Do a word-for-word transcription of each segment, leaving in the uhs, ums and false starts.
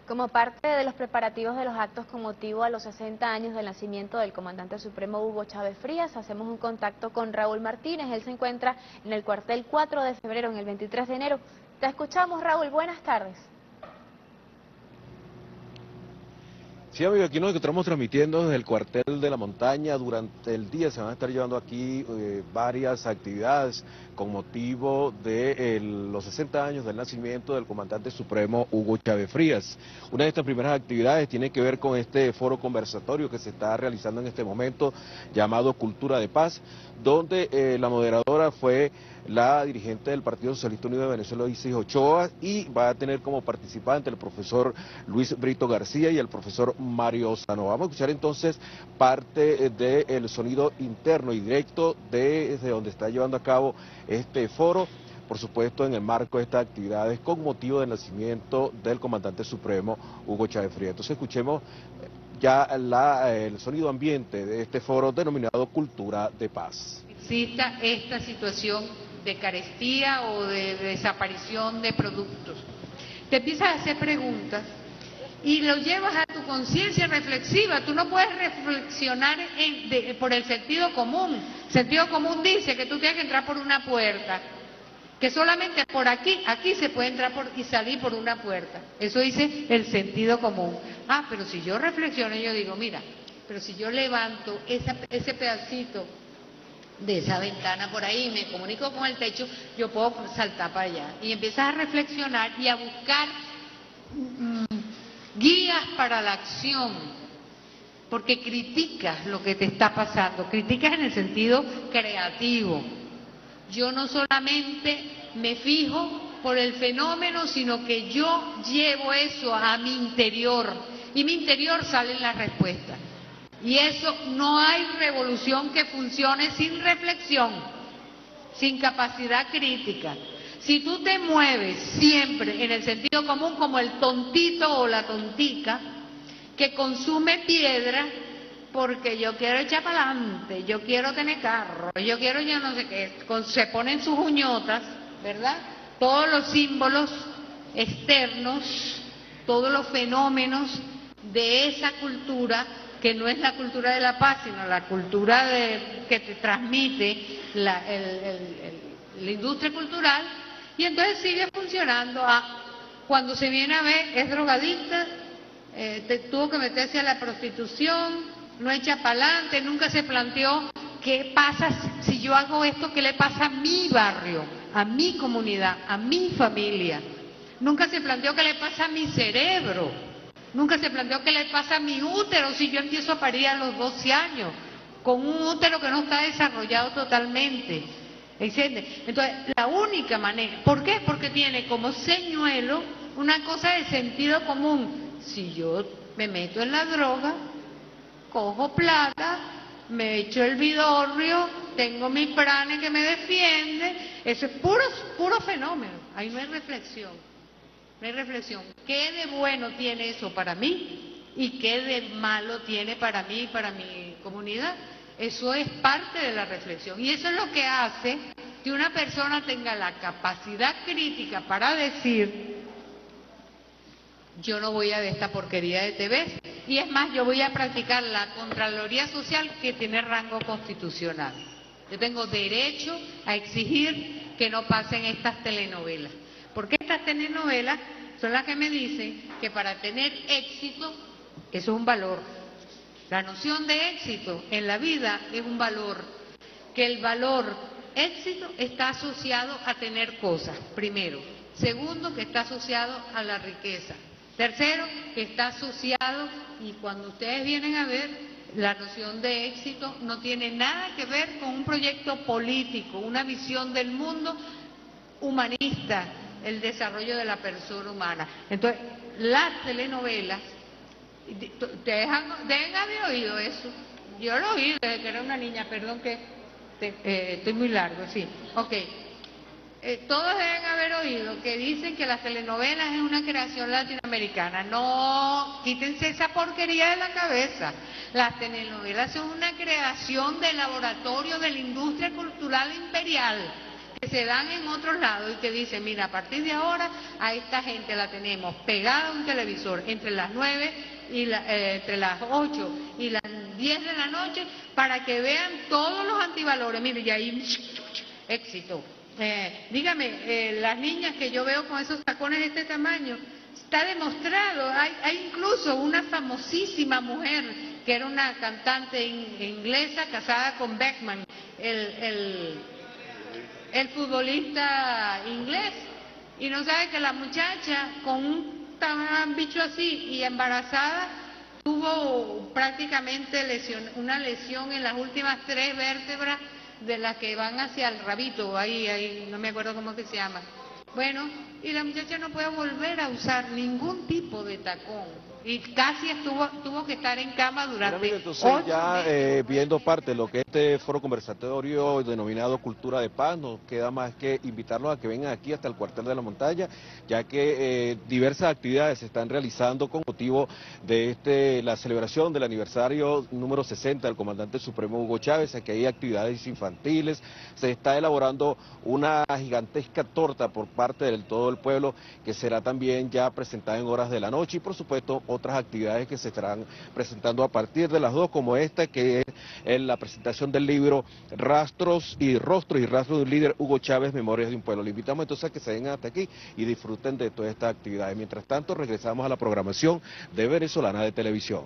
Como parte de los preparativos de los actos con motivo a los sesenta años del nacimiento del comandante supremo Hugo Chávez Frías, hacemos un contacto con Raúl Martínez. Él se encuentra en el cuartel cuatro de febrero, en el veintitrés de enero. Te escuchamos, Raúl. Buenas tardes. Sí, amigo, aquí nos encontramos transmitiendo desde el cuartel de la montaña. Durante el día se van a estar llevando aquí eh, varias actividades con motivo de eh, los sesenta años del nacimiento del comandante supremo Hugo Chávez Frías. Una de estas primeras actividades tiene que ver con este foro conversatorio que se está realizando en este momento, llamado Cultura de Paz, donde eh, la moderadora fue la dirigente del Partido Socialista Unido de Venezuela, Isis Ochoa, y va a tener como participante el profesor Luis Brito García y el profesor Mario Sano. Vamos a escuchar entonces parte del sonido interno y directo de, desde donde está llevando a cabo este foro, por supuesto en el marco de estas actividades con motivo del nacimiento del comandante supremo Hugo Chávez Frías. Entonces escuchemos ya la, el sonido ambiente de este foro denominado Cultura de Paz. Exista esta situación de carestía o de desaparición de productos. Te empiezas a hacer preguntas y lo llevas a tu conciencia reflexiva. Tú no puedes reflexionar en, de, por el sentido común. El sentido común dice que tú tienes que entrar por una puerta, que solamente por aquí, aquí se puede entrar por, y salir por una puerta. Eso dice el sentido común. Ah, pero si yo reflexiono, yo digo, mira, pero si yo levanto esa, ese pedacito de esa ventana por ahí, me comunico con el techo, yo puedo saltar para allá. Y empiezas a reflexionar y a buscar mmm, guías para la acción, porque criticas lo que te está pasando, criticas en el sentido creativo. Yo no solamente me fijo por el fenómeno, sino que yo llevo eso a mi interior, y mi interior salen las respuestas. Y eso, no hay revolución que funcione sin reflexión, sin capacidad crítica. Si tú te mueves siempre en el sentido común como el tontito o la tontica que consume piedra porque yo quiero echar para adelante, yo quiero tener carro, yo quiero ya no sé qué, se ponen sus uñotas, ¿verdad? Todos los símbolos externos, todos los fenómenos de esa cultura, que no es la cultura de la paz, sino la cultura de, que te transmite la, el, el, el, la industria cultural, y entonces sigue funcionando. Ah, cuando se viene a ver, es drogadicta, eh, te, tuvo que meterse a la prostitución, no echa para adelante, nunca se planteó qué pasa si yo hago esto, qué le pasa a mi barrio, a mi comunidad, a mi familia. Nunca se planteó qué le pasa a mi cerebro. Nunca se planteó qué le pasa a mi útero si yo empiezo a parir a los doce años, con un útero que no está desarrollado totalmente. ¿Entiendes? Entonces, la única manera, ¿por qué? Porque tiene como señuelo una cosa de sentido común. Si yo me meto en la droga, cojo plata, me echo el vidorrio, tengo mi prane que me defiende, eso es puro, puro fenómeno, ahí no hay reflexión. No hay reflexión. ¿Qué de bueno tiene eso para mí? ¿Y qué de malo tiene para mí y para mi comunidad? Eso es parte de la reflexión. Y eso es lo que hace que una persona tenga la capacidad crítica para decir, yo no voy a ver esta porquería de T V. Y es más, yo voy a practicar la Contraloría Social, que tiene rango constitucional. Yo tengo derecho a exigir que no pasen estas telenovelas. Porque estas telenovelas son las que me dicen que para tener éxito, eso es un valor. La noción de éxito en la vida es un valor. Que el valor éxito está asociado a tener cosas, primero. Segundo, que está asociado a la riqueza. Tercero, que está asociado, y cuando ustedes vienen a ver, la noción de éxito no tiene nada que ver con un proyecto político, una visión del mundo humanista, el desarrollo de la persona humana. Entonces, las telenovelas, te dejan, deben haber oído eso. Yo lo oí desde que era una niña, perdón que te, eh, estoy muy largo, sí. Ok. Eh, todos deben haber oído que dicen que las telenovelas es una creación latinoamericana. No, quítense esa porquería de la cabeza. Las telenovelas son una creación del laboratorio de la industria cultural imperial, que se dan en otros lados y que dicen, mira, a partir de ahora a esta gente la tenemos pegada a un televisor entre las nueve y la, eh, entre las ocho y las diez de la noche para que vean todos los antivalores. Mire, y ahí éxito. Eh, dígame, eh, las niñas que yo veo con esos tacones de este tamaño, está demostrado, hay, hay incluso una famosísima mujer que era una cantante in, inglesa casada con Beckman, el, el, el futbolista inglés, y no sabe que la muchacha con un bicho así y embarazada tuvo prácticamente lesión, una lesión en las últimas tres vértebras de las que van hacia el rabito, ahí, ahí, no me acuerdo cómo que se llama. Bueno, y la muchacha no puede volver a usar ningún tipo de tacón. Y casi estuvo, tuvo que estar en cama durante Mira, entonces ya eh, viendo parte de lo que este foro conversatorio denominado Cultura de Paz, nos queda más que invitarlos a que vengan aquí hasta el cuartel de la montaña, ya que eh, diversas actividades se están realizando con motivo de este la celebración del aniversario número sesenta del comandante supremo Hugo Chávez. Aquí hay actividades infantiles, se está elaborando una gigantesca torta por parte de todo el pueblo que será también ya presentada en horas de la noche, y por supuesto otras actividades que se estarán presentando a partir de las dos, como esta que es en la presentación del libro Rastros y Rostros y Rastros de un líder, Hugo Chávez, Memorias de un pueblo. Le invitamos entonces a que se vengan hasta aquí y disfruten de todas estas actividades. Mientras tanto, regresamos a la programación de Venezolana de Televisión.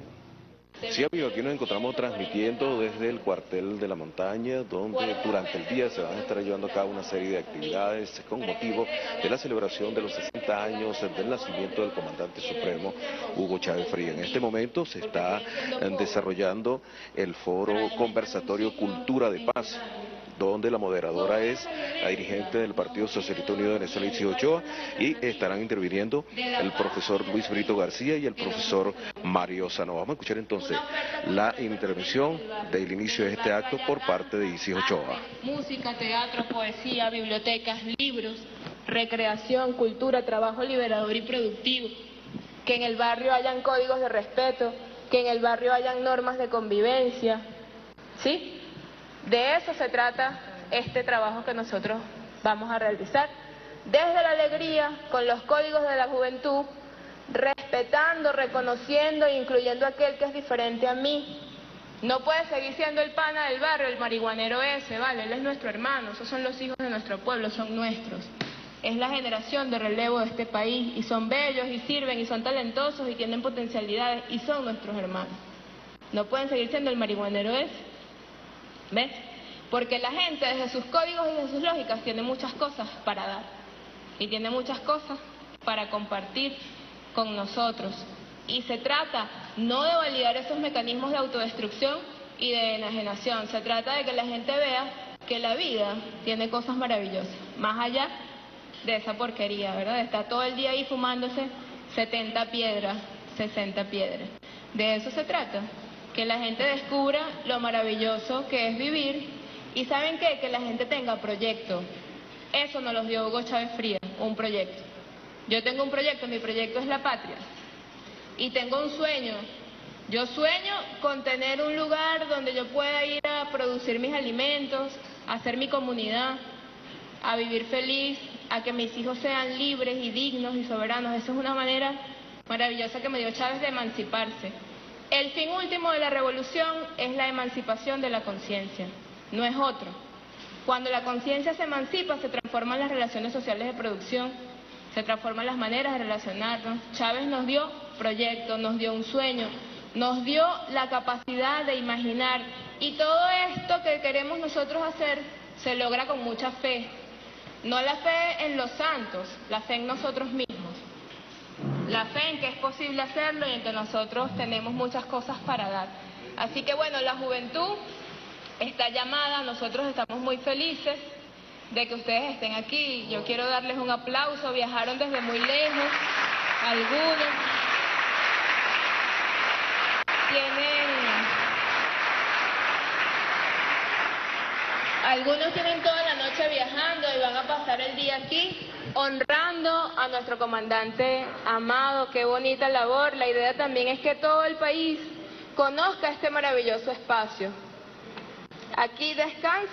Sí, amigos, aquí nos encontramos transmitiendo desde el cuartel de la montaña, donde durante el día se van a estar llevando a cabo una serie de actividades con motivo de la celebración de los sesenta años del nacimiento del comandante supremo Hugo Chávez Frías. En este momento se está desarrollando el foro conversatorio Cultura de Paz, donde la moderadora es la dirigente del Partido Socialista Unido de Venezuela, Isis Ochoa, y estarán interviniendo el profesor Luis Brito García y el profesor Mario Sano. Vamos a escuchar entonces la intervención del inicio de este acto por parte de Isis Ochoa. Música, teatro, poesía, bibliotecas, libros, recreación, cultura, trabajo liberador y productivo, que en el barrio hayan códigos de respeto, que en el barrio hayan normas de convivencia, ¿sí? De eso se trata este trabajo que nosotros vamos a realizar, desde la alegría, con los códigos de la juventud, respetando, reconociendo e incluyendo a aquel que es diferente a mí. No puede seguir siendo el pana del barrio, el marihuanero ese, ¿vale? Él es nuestro hermano, esos son los hijos de nuestro pueblo, son nuestros. Es la generación de relevo de este país, y son bellos, y sirven, y son talentosos, y tienen potencialidades, y son nuestros hermanos. No pueden seguir siendo el marihuanero ese. ¿Ves? Porque la gente desde sus códigos y desde sus lógicas tiene muchas cosas para dar y tiene muchas cosas para compartir con nosotros. Y se trata no de validar esos mecanismos de autodestrucción y de enajenación, se trata de que la gente vea que la vida tiene cosas maravillosas, más allá de esa porquería, ¿verdad? Está todo el día ahí fumándose setenta piedras, sesenta piedras. De eso se trata. Que la gente descubra lo maravilloso que es vivir, y ¿saben qué? Que la gente tenga proyecto. Eso nos lo dio Hugo Chávez Frías, un proyecto. Yo tengo un proyecto, mi proyecto es la patria, y tengo un sueño. Yo sueño con tener un lugar donde yo pueda ir a producir mis alimentos, a hacer mi comunidad, a vivir feliz, a que mis hijos sean libres y dignos y soberanos. Esa es una manera maravillosa que me dio Chávez de emanciparse. El fin último de la revolución es la emancipación de la conciencia, no es otro. Cuando la conciencia se emancipa, se transforman las relaciones sociales de producción, se transforman las maneras de relacionarnos. Chávez nos dio proyectos, nos dio un sueño, nos dio la capacidad de imaginar, y todo esto que queremos nosotros hacer se logra con mucha fe. No la fe en los santos, la fe en nosotros mismos. La fe en que es posible hacerlo y en que nosotros tenemos muchas cosas para dar. Así que bueno, la juventud está llamada, nosotros estamos muy felices de que ustedes estén aquí. Yo quiero darles un aplauso, viajaron desde muy lejos, algunos tienen, algunos tienen toda la noche viajando y van a pasar el día aquí, honrando a nuestro comandante amado. Qué bonita labor. La idea también es que todo el país conozca este maravilloso espacio. Aquí descansan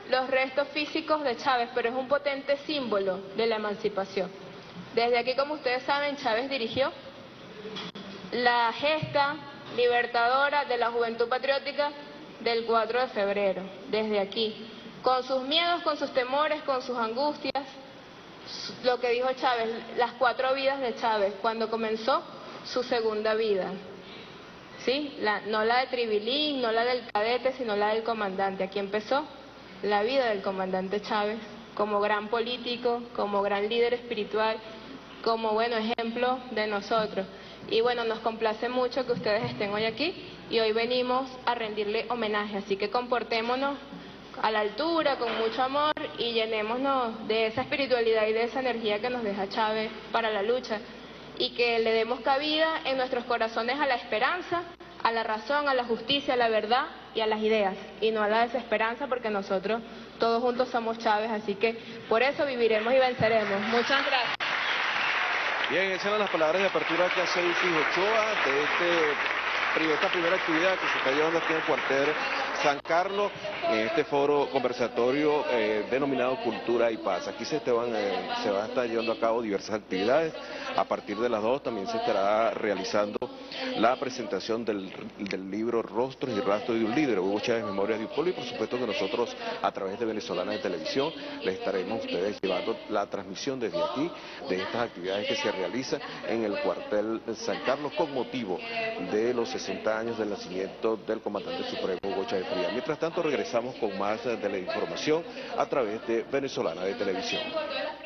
los restos físicos de Chávez, pero es un potente símbolo de la emancipación. Desde aquí, como ustedes saben, Chávez dirigió la gesta libertadora de la Juventud Patriótica del cuatro de febrero, desde aquí, con sus miedos, con sus temores, con sus angustias, lo que dijo Chávez, las cuatro vidas de Chávez, cuando comenzó su segunda vida. ¿Sí? La, no la de Tribilín, no la del cadete, sino la del comandante. Aquí empezó la vida del comandante Chávez, como gran político, como gran líder espiritual, como bueno ejemplo de nosotros. Y bueno, nos complace mucho que ustedes estén hoy aquí y hoy venimos a rendirle homenaje, así que comportémonos a la altura, con mucho amor y llenémonos de esa espiritualidad y de esa energía que nos deja Chávez para la lucha y que le demos cabida en nuestros corazones a la esperanza, a la razón, a la justicia, a la verdad y a las ideas y no a la desesperanza, porque nosotros todos juntos somos Chávez, así que por eso viviremos y venceremos. Muchas gracias. Bien, esas eran las palabras de apertura que hace Isis Ochoa de este, esta primera actividad que se está llevando aquí en el cuartel San Carlos, en este foro conversatorio eh, denominado Cultura y Paz. Aquí se, te van, eh, se van a estar llevando a cabo diversas actividades. A partir de las dos también se estará realizando la presentación del, del libro Rostros y Rastros de un Líder, Hugo Chávez, Memorias de un Pueblo, y por supuesto que nosotros a través de Venezolana de Televisión les estaremos a ustedes llevando la transmisión desde aquí de estas actividades que se realizan en el cuartel San Carlos con motivo de los sesenta años del nacimiento del comandante supremo Hugo Chávez Frías. Mientras tanto regresamos con más de la información a través de Venezolana de Televisión.